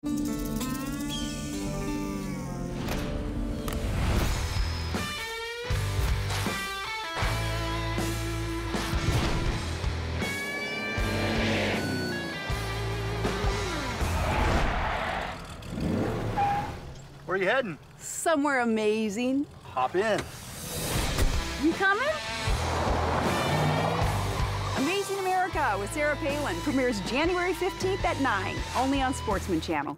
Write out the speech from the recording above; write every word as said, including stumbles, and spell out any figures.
Where are you heading? Somewhere amazing. Hop in. You coming? Amazing America with Sarah Palin premieres January fifteenth at nine, only on Sportsman Channel.